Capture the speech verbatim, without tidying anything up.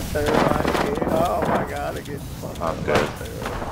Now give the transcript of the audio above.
Terrorized again. Oh my god, I get fucked I'm up by dead. terror.